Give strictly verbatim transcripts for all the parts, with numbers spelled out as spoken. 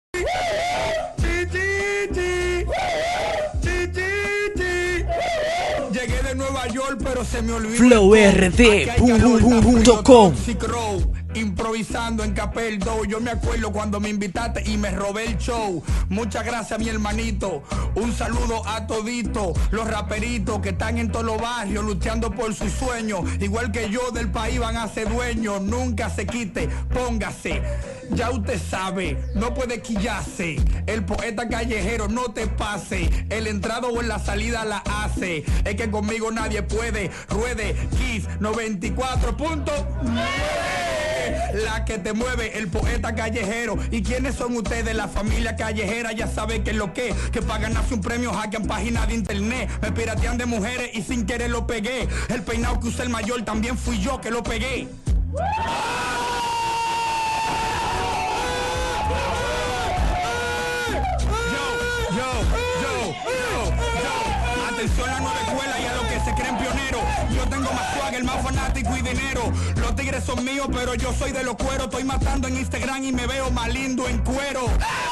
Llegué de Nueva York, pero se me olvidó. Flow R D punto com. Improvisando en Capel Do. Yo me acuerdo cuando me invitaste y me robé el show. Muchas gracias, mi hermanito. Un saludo a todito los raperitos que están en todos los barrios luchando por sus sueños. Igual que yo, del país van a ser dueños. Nunca se quite, póngase. Ya usted sabe, no puede quillarse. El poeta callejero no te pase. El entrado o en la salida la hace. Es que conmigo nadie puede. Ruede Kiss noventa y cuatro punto nueve. La que te mueve, el poeta callejero. ¿Y quiénes son ustedes? La familia callejera. Ya saben que es lo que Que para ganarse un premio hackean páginas de internet. Me piratean de mujeres y sin querer lo pegué. El peinado que usa el mayor también fui yo que lo pegué. Atención a la nueva escuela y a los que se creen pioneros. Yo tengo más swagger, más fanático y dinero. Los tigres son míos, pero yo soy de los cueros. Estoy matando en Instagram y me veo más lindo en cuero.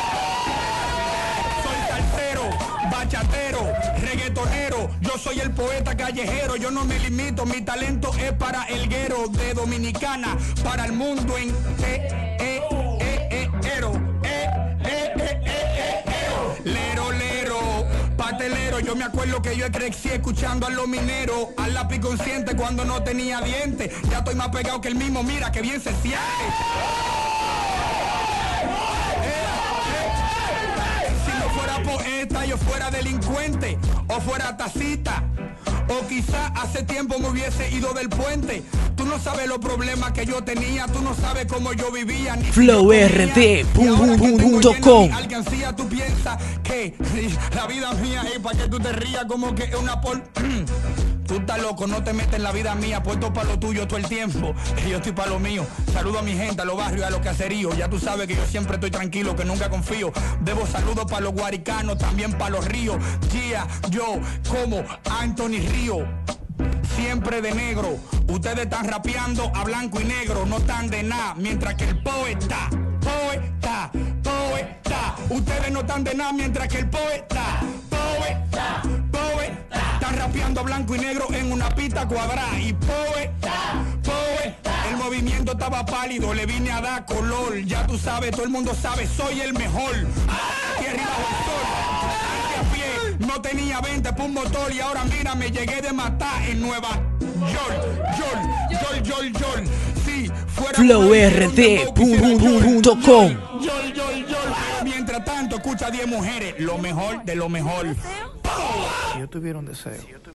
Soy salsero, bachatero, reggaetonero. Yo soy el poeta callejero. Yo no me limito, mi talento es para el guero. De Dominicana para el mundo en eh, eh, eh, eh, ero. Eh, eh, eh, eh, eh, lero, lero. Patelero, yo me acuerdo que yo crecí escuchando a los mineros, al lápiz consciente cuando no tenía dientes. Ya estoy más pegado que el mismo, mira que bien se siente. Si no fuera poeta, yo fuera delincuente, o fuera tacita, o quizá hace tiempo me hubiese ido del puente. Tú no sabes los problemas que yo tenía, tú no sabes cómo yo vivía. Flow R D punto com. Alcancía, tú piensas que la vida mía es para que tú te rías como que es una por... Tú estás loco, no te metes en la vida mía, puesto para lo tuyo todo el tiempo. Yo estoy para lo mío. Saludo a mi gente, a los barrios, a los caseríos. Ya tú sabes que yo siempre estoy tranquilo, que nunca confío. Debo saludos para los guaricanos, también para los ríos. Gia, yo, como Anthony Río. Siempre de negro. Ustedes están rapeando a blanco y negro, no están de nada. Mientras que el poeta, poeta, poeta. Ustedes no están de nada, mientras que el poeta, poeta, poeta. Están rapeando a blanco y negro en una pista cuadrada. Y poeta, poeta. El movimiento estaba pálido, le vine a dar color. Ya tú sabes, todo el mundo sabe, soy el mejor. Aquí arriba el sol. No tenía veinte por un motor y ahora mira, me llegué de matar en Nueva York. York, York, York, York. Sí, fuera Flow R D punto com. York, York, York. Mientras tanto, escucha a diez mujeres, lo mejor de lo mejor. Si yo tuviera un deseo.